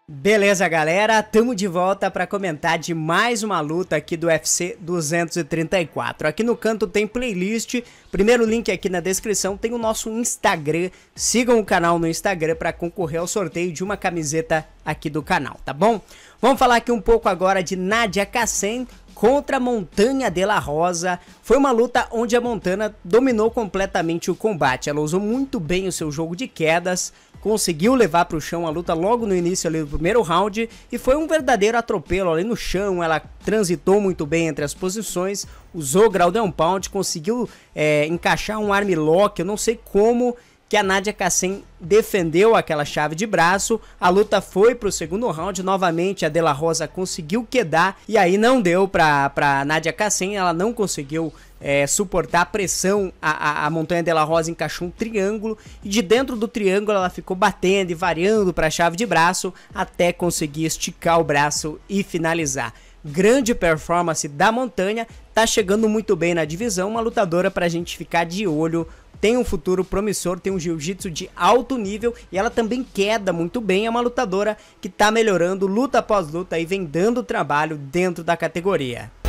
Beleza, galera, tamo de volta para comentar de mais uma luta aqui do UFC 234. Aqui no canto tem playlist, primeiro link aqui na descrição tem o nosso Instagram. Sigam o canal no Instagram para concorrer ao sorteio de uma camiseta aqui do canal, tá bom? Vamos falar aqui um pouco agora de Nadia Kassem contra Montanha de la Rosa. Foi uma luta onde a Montana dominou completamente o combate. Ela usou muito bem o seu jogo de quedas, conseguiu levar para o chão a luta logo no início ali do primeiro round e foi um verdadeiro atropelo ali no chão. Ela transitou muito bem entre as posições, usou ground and pound, conseguiu encaixar um armlock. Eu não sei como que a Nadia Kassem defendeu aquela chave de braço. A luta foi pro segundo round, novamente a De La Rosa conseguiu quedar e aí não deu pra Nadia Kassem, ela não conseguiu suportar a pressão. A Montanha De La Rosa encaixou um triângulo e de dentro do triângulo ela ficou batendo e variando pra chave de braço até conseguir esticar o braço e finalizar. Grande performance da Montanha, tá chegando muito bem na divisão, uma lutadora pra gente ficar de olho. Tem um futuro promissor, tem um jiu-jitsu de alto nível e ela também queda muito bem. É uma lutadora que tá melhorando luta após luta e vem dando trabalho dentro da categoria.